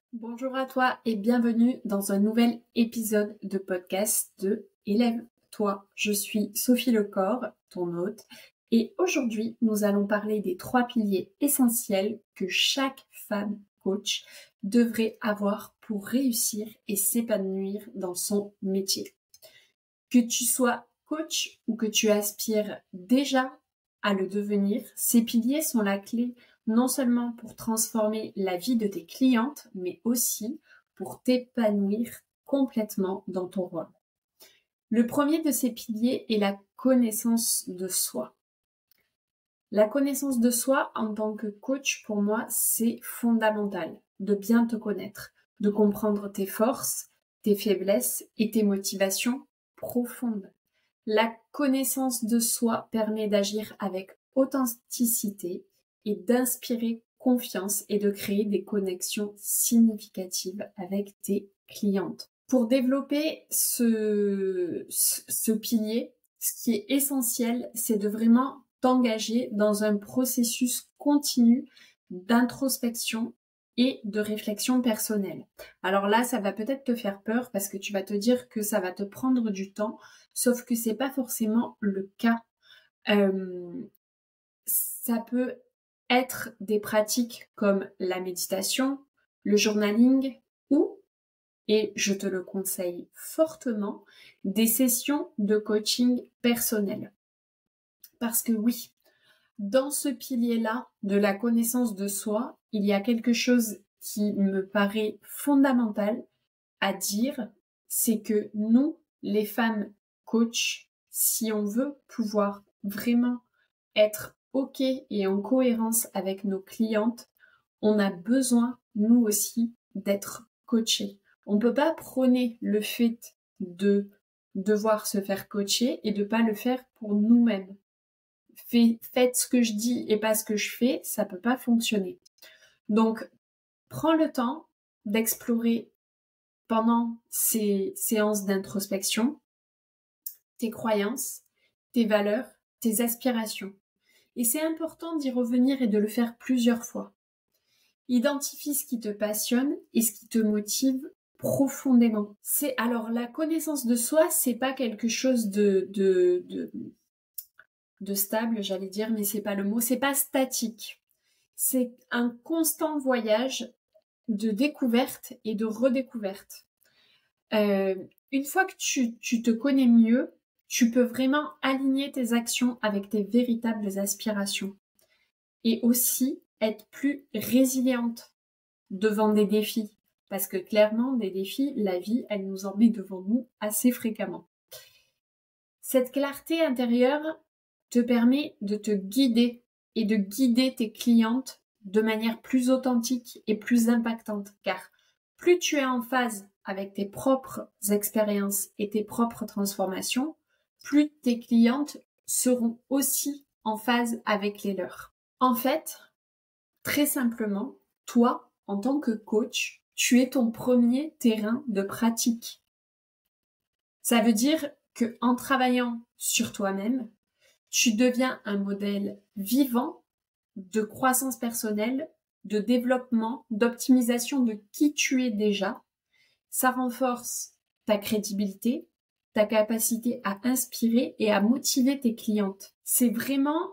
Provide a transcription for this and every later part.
Bonjour à toi et bienvenue dans un nouvel épisode de podcast de Élève-toi. Je suis Sophie Lecor, ton hôte, et aujourd'hui nous allons parler des 3 piliers essentiels que chaque femme coach devrait avoir pour réussir et s'épanouir dans son métier. Que tu sois coach ou que tu aspires déjà à le devenir, ces piliers sont la clé non seulement pour transformer la vie de tes clientes, mais aussi pour t'épanouir complètement dans ton rôle. Le premier de ces piliers est la connaissance de soi. La connaissance de soi en tant que coach, pour moi, c'est fondamental de bien te connaître, de comprendre tes forces, tes faiblesses et tes motivations profondes. La connaissance de soi permet d'agir avec authenticité et d'inspirer confiance et de créer des connexions significatives avec tes clientes. Pour développer ce pilier, ce qui est essentiel, c'est de vraiment t'engager dans un processus continu d'introspection et de réflexion personnelle. Alors là, ça va peut-être te faire peur parce que tu vas te dire que ça va te prendre du temps, sauf que c'est pas forcément le cas. Ça peut être des pratiques comme la méditation, le journaling ou, et je te le conseille fortement, des sessions de coaching personnel. Parce que oui, dans ce pilier-là de la connaissance de soi, il y a quelque chose qui me paraît fondamental à dire, c'est que nous, les femmes coach, si on veut pouvoir vraiment être OK et en cohérence avec nos clientes, on a besoin, nous aussi, d'être coachés. On ne peut pas prôner le fait de devoir se faire coacher et de pas le faire pour nous-mêmes. Faites ce que je dis et pas ce que je fais, ça peut pas fonctionner. Donc, prends le temps d'explorer pendant ces séances d'introspection tes croyances, tes valeurs, tes aspirations. Et c'est important d'y revenir et de le faire plusieurs fois. Identifie ce qui te passionne et ce qui te motive profondément. Alors la connaissance de soi, c'est pas quelque chose de stable, j'allais dire, mais c'est pas le mot, c'est pas statique. C'est un constant voyage de découverte et de redécouverte. Une fois que tu te connais mieux, tu peux vraiment aligner tes actions avec tes véritables aspirations et aussi être plus résiliente devant des défis. Parce que clairement, des défis, la vie, elle nous en met devant nous assez fréquemment. Cette clarté intérieure te permet de te guider et de guider tes clientes de manière plus authentique et plus impactante. Car plus tu es en phase avec tes propres expériences et tes propres transformations, plus tes clientes seront aussi en phase avec les leurs. En fait, très simplement, toi, en tant que coach, tu es ton premier terrain de pratique. Ça veut dire que en travaillant sur toi-même, tu deviens un modèle vivant de croissance personnelle, de développement, d'optimisation de qui tu es déjà. Ça renforce ta crédibilité, ta capacité à inspirer et à motiver tes clientes. C'est vraiment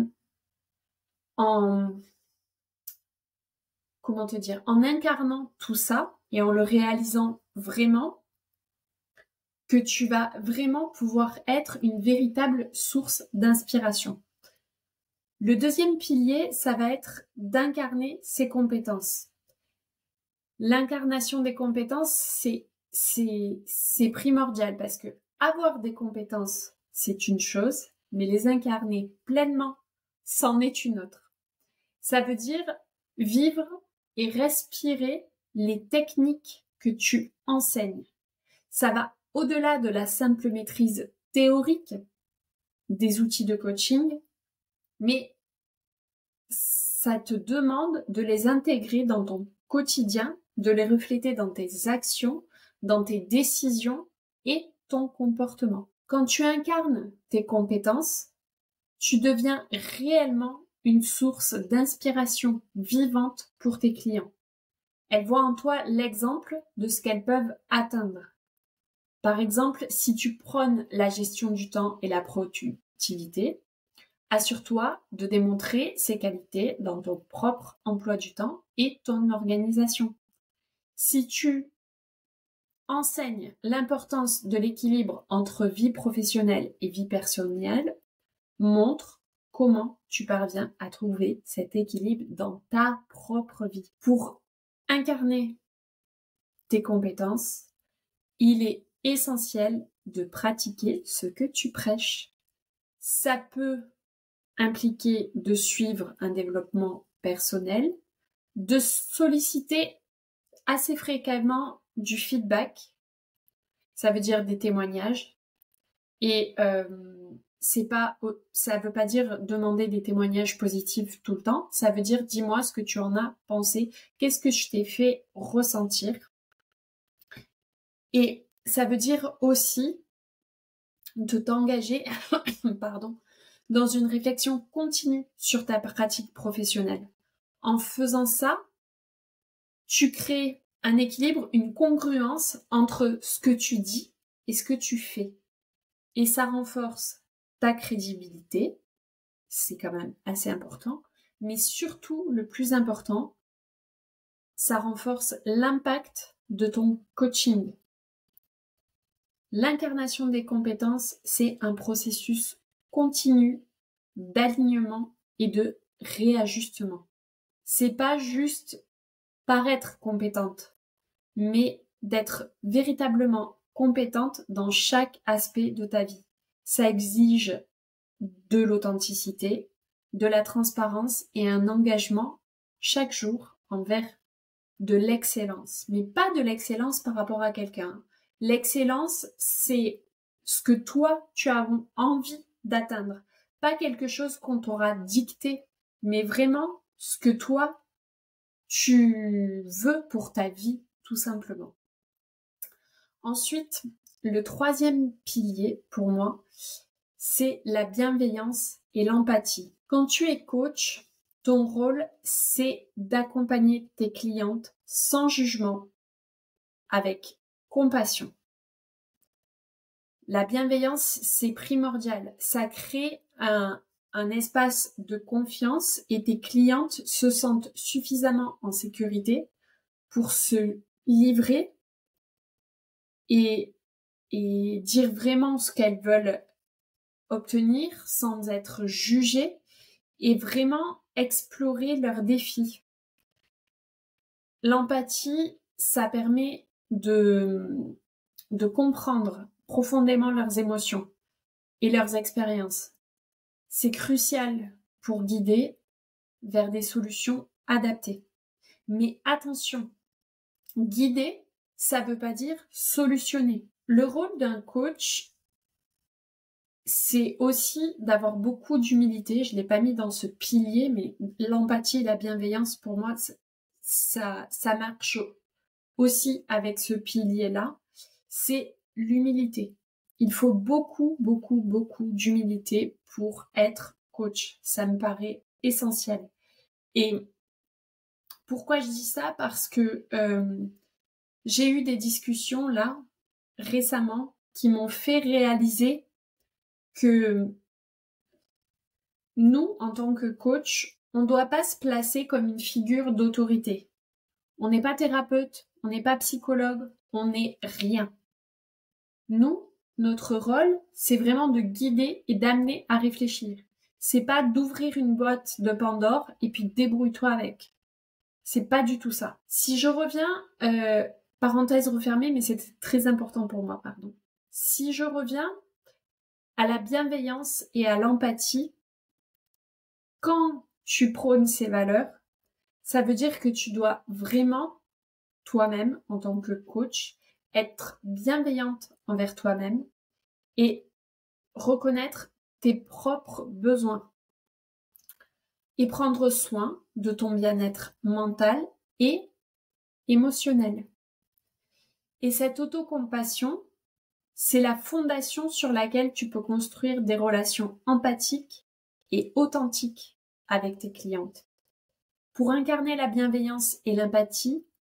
en comment te dire, en incarnant tout ça et en le réalisant vraiment, que tu vas vraiment pouvoir être une véritable source d'inspiration. Le deuxième pilier, ça va être d'incarner ses compétences. L'incarnation des compétences, c'est primordial parce que avoir des compétences, c'est une chose, mais les incarner pleinement, c'en est une autre. Ça veut dire vivre et respirer les techniques que tu enseignes. Ça va au-delà de la simple maîtrise théorique des outils de coaching, mais ça te demande de les intégrer dans ton quotidien, de les refléter dans tes actions, dans tes décisions et ton comportement. Quand tu incarnes tes compétences, tu deviens réellement une source d'inspiration vivante pour tes clients. elles voient en toi l'exemple de ce qu'elles peuvent atteindre. Par exemple, si tu prônes la gestion du temps et la productivité, assure-toi de démontrer ces qualités dans ton propre emploi du temps et ton organisation. Si tu enseignes l'importance de l'équilibre entre vie professionnelle et vie personnelle, montre comment tu parviens à trouver cet équilibre dans ta propre vie. Pour incarner tes compétences, il est essentiel de pratiquer ce que tu prêches. Ça peut impliquer de suivre un développement personnel, de solliciter assez fréquemment du feedback, ça veut dire des témoignages, et ça veut pas dire demander des témoignages positifs tout le temps, ça veut dire dis-moi ce que tu en as pensé, qu'est-ce que je t'ai fait ressentir. Et ça veut dire aussi de t'engager dans une réflexion continue sur ta pratique professionnelle. En faisant ça, tu crées un équilibre, une congruence entre ce que tu dis et ce que tu fais. Et ça renforce ta crédibilité, c'est quand même assez important, mais surtout, le plus important, ça renforce l'impact de ton coaching. L'incarnation des compétences, c'est un processus continu d'alignement et de réajustement. C'est pas juste paraître compétente, mais d'être véritablement compétente dans chaque aspect de ta vie. Ça exige de l'authenticité, de la transparence et un engagement chaque jour envers de l'excellence. Mais pas de l'excellence par rapport à quelqu'un. L'excellence, c'est ce que toi, tu as envie d'atteindre. Pas quelque chose qu'on t'aura dicté, mais vraiment ce que toi, tu veux pour ta vie, tout simplement. Ensuite, le troisième pilier, pour moi, c'est la bienveillance et l'empathie. Quand tu es coach, ton rôle, c'est d'accompagner tes clientes sans jugement, avec compassion. La bienveillance, c'est primordial. Ça crée un espace de confiance et tes clientes se sentent suffisamment en sécurité pour se livrer et dire vraiment ce qu'elles veulent obtenir sans être jugées et vraiment explorer leurs défis. L'empathie, ça permet de comprendre profondément leurs émotions et leurs expériences. C'est crucial pour guider vers des solutions adaptées. Mais attention, guider, ça veut pas dire solutionner. Le rôle d'un coach, c'est aussi d'avoir beaucoup d'humilité. Je l'ai pas mis dans ce pilier, mais l'empathie et la bienveillance, pour moi, ça marche aussi avec ce pilier-là. C'est l'humilité. Il faut beaucoup d'humilité pour être coach. Ça me paraît essentiel. Et pourquoi je dis ça? Parce que j'ai eu des discussions là, récemment, qui m'ont fait réaliser que nous, en tant que coach, on ne doit pas se placer comme une figure d'autorité. On n'est pas thérapeute, on n'est pas psychologue, on n'est rien. Nous, notre rôle, c'est vraiment de guider et d'amener à réfléchir. C'est pas d'ouvrir une boîte de Pandore et puis débrouille-toi avec. C'est pas du tout ça. Si je reviens, parenthèse refermée, mais c'est très important pour moi, pardon. Si je reviens à la bienveillance et à l'empathie, quand tu prônes ces valeurs, ça veut dire que tu dois vraiment, toi-même, en tant que coach, être bienveillante envers toi-même et reconnaître tes propres besoins et prendre soin de ton bien-être mental et émotionnel. Et cette autocompassion, c'est la fondation sur laquelle tu peux construire des relations empathiques et authentiques avec tes clientes. Pour incarner la bienveillance et l'empathie,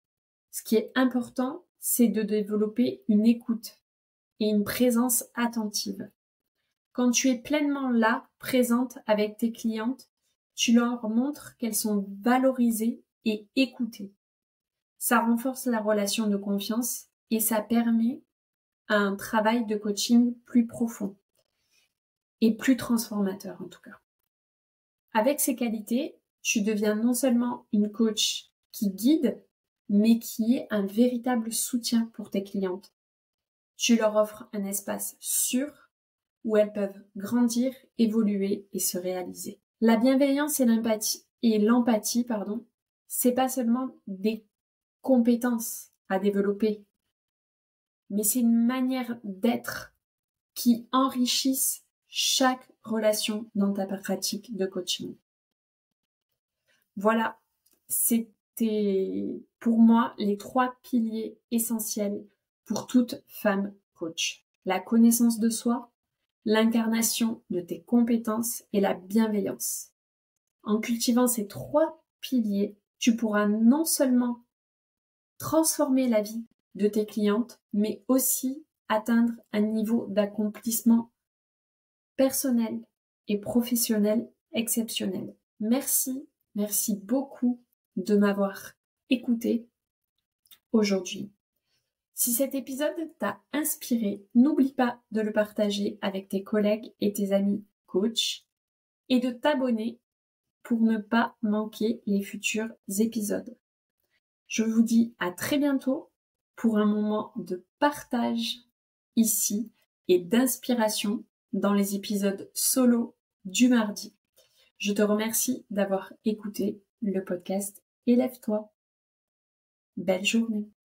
Ce qui est important, c'est de développer une écoute et une présence attentive. Quand tu es pleinement là, présente avec tes clientes, tu leur montres qu'elles sont valorisées et écoutées. Ça renforce la relation de confiance et ça permet un travail de coaching plus profond et plus transformateur en tout cas. Avec ces qualités, tu deviens non seulement une coach qui guide, mais qui est un véritable soutien pour tes clientes. Tu leur offres un espace sûr où elles peuvent grandir, évoluer et se réaliser. La bienveillance et l'empathie, c'est pas seulement des compétences à développer, mais c'est une manière d'être qui enrichissent chaque relation dans ta pratique de coaching. Voilà, c'était pour moi les 3 piliers essentiels pour toute femme coach. La connaissance de soi, l'incarnation de tes compétences et la bienveillance. En cultivant ces 3 piliers, tu pourras non seulement transformer la vie de tes clientes, mais aussi atteindre un niveau d'accomplissement personnel et professionnel exceptionnel. Merci beaucoup de m'avoir écouté aujourd'hui. Si cet épisode t'a inspiré, n'oublie pas de le partager avec tes collègues et tes amis coachs et de t'abonner pour ne pas manquer les futurs épisodes. Je vous dis à très bientôt pour un moment de partage ici et d'inspiration dans les épisodes solo du mardi. Je te remercie d'avoir écouté le podcast Élève-toi. Belle journée.